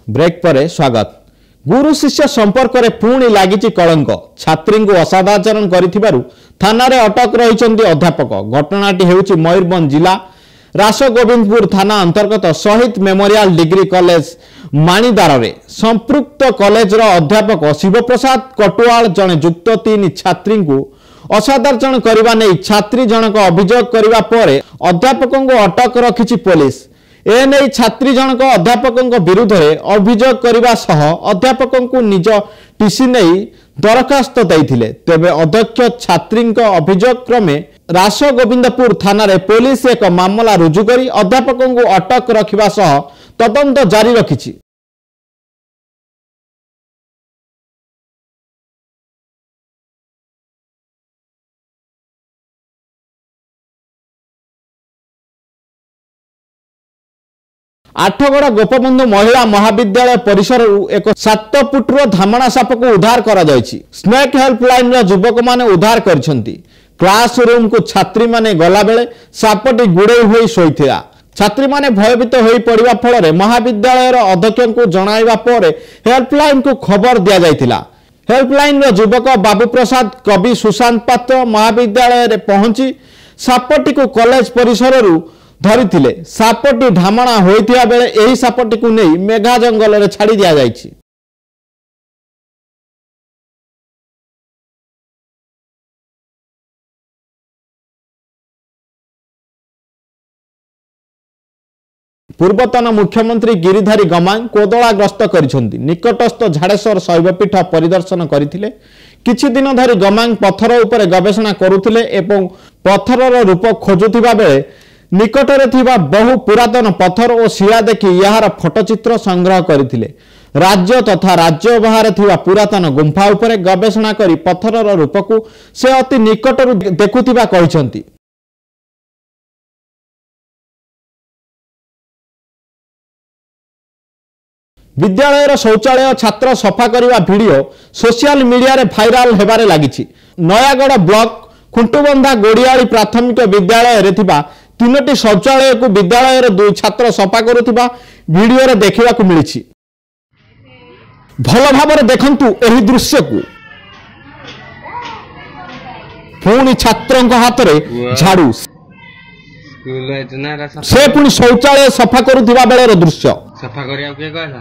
Break पर स्वागत। गुरु शिष्य संपर्क में पुणी लगी कलंक। छात्री को असदाचरण कर थाना रे अटक रही अध्यापक। घटनाटी हेउची मयूरभंज जिला रासगोविंदपुर थाना अंतर्गत शहीद मेमोरियल डिग्री कॉलेज माणीदार रे संपृक्त कॉलेज अध्यापक शिवप्रसाद कटुआल जने युक्त 3 छात्री को असदाचरण करने नहीं छात्री जनक अभियोग करने पर अध्यापक को अटक रखी पुलिस। एने छात्री जनक अध्यापक विरुद्ध में अभियोग करने सह अध्यापक को निज टीसी नहीं दरखास्त देते। तेबे अध्यक्ष छात्री अभियोग क्रमे रासगोविंदपुर थाना रे पुलिस एक मामला रुजु करी अध्यापक को अटक रखिबा सह तदंत जारी रखिछि। आठगड़ा गोपबंधु महिला महाविद्यालय परिसर एक 7 फुटर धामणा साप को उद्धार करा जायछि। स्नेक हेल्पलाइन युवक माने उद्धार करिसेंती। क्लास रूम को छात्री माने गला बेले सापटी गुड़े होई सोइथिला। छात्री माने भयभीत होई पड़िबा फल महाविद्यालय अध्यक्ष को जणाइबा पर हेल्पलाइन को खबर दिया जायथिला। हेल्पलाइन युवक बाबू प्रसाद कवि सुशांत पात्र महाविद्यालय रे पहुंची सापटी को कॉलेज परिसर धरिथिले। सापटी ढामणा होइथिया बेले एही सापटी को नहीं मेघा जंगल रे छाड़ी दिया जायछि। पूर्वतन मुख्यमंत्री गिरिधारी गमांग कोदलाग्रस्त करिसेंती। निकटस्थ झाड़ेश्वर शैवपीठ परिदर्शन करथिले। किछि दिन धरी गमांग पत्थर उपरे गवेषणा करुथिले एवं पत्थरर रूप खोजुथिबा बेले निकटरे थिबा बहु पुरातन पत्थर और शिला देखि यार फोटोचित्र संग्रह करथिले। राज्य तथा राज्य बाहर थिबा पुरातन गुंफा उपरे गवेषणा करी पत्थरर रूप को से अति निकटरु देखुथिबा कहिसेंती। विद्यालय शौचालय छात्र सफा करने वीडियो सोशल मीडिया रे भाइराल हेबारे लागिछि। नयागढ़ ब्लॉक खुंटुबंधा गोड़ियाली प्राथमिक विद्यालय रे थिबा 3टी शौचालय को विद्यालय रे 2 छात्र सफा करुथिबा वीडियो रे देखिबा को मिलिछि। भल भाबरे देखंतु एही दृश्य को। पुणी छात्रन को हाथ रे झाड़ू से पुणी शौचालय सफा करुथिबा बेले रे दृश्य। सफा करिया के कहला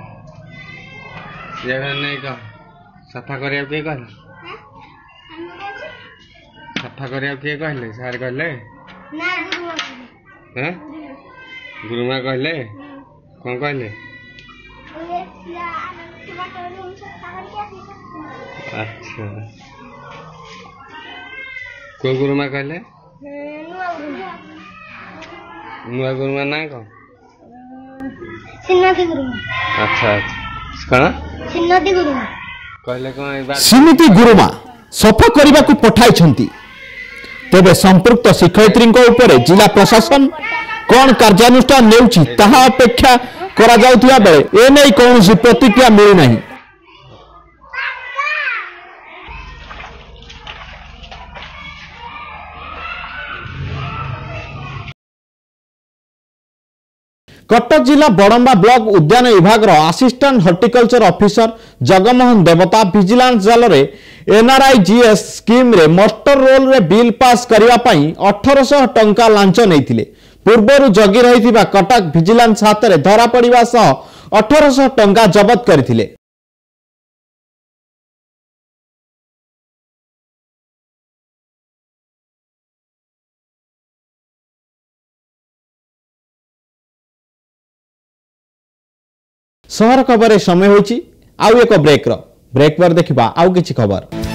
ये नहीं का सफा करिया के कहला सफा करिया के कहले सर कहले ना हैं गुरुमा कहले कौन कहले अच्छा को गुरुमा कहले नुआ गुरुमा ना को सिन्नती गुरुमा। अच्छा कना सिन्नती गुरुमा कहले कोन सिन्नती गुरुमा सफा करबा को पठाइछंती। तेबे संपृक्त शिक्षयित्री उपरे जिला प्रशासन कौन कार्यानुष्ठान नेउछि ताहा अपेक्षा करा जाउथिया बेले ए नै कोनोसी प्रतिक्रिया मिली नाही। कटक जिला बड़ंबा ब्लॉक उद्यान विभाग असिस्टेंट हॉर्टिकल्चर ऑफिसर जगमोहन देवता विजिलेंस जाल रे एनआरआईजीएस स्कीम रे मास्टर रोल रे बिल पास करिवा पई 1800 टंका लांच नैथिले। पूर्वरु जगी रहिथिबा कटक विजिलेंस हाथ रे धरा पड़िबा सह 1800 टंका जब्त करथिले। सहर खबर समय होची आउ एक ब्रेक पर देखिबा आउ किछि खबर।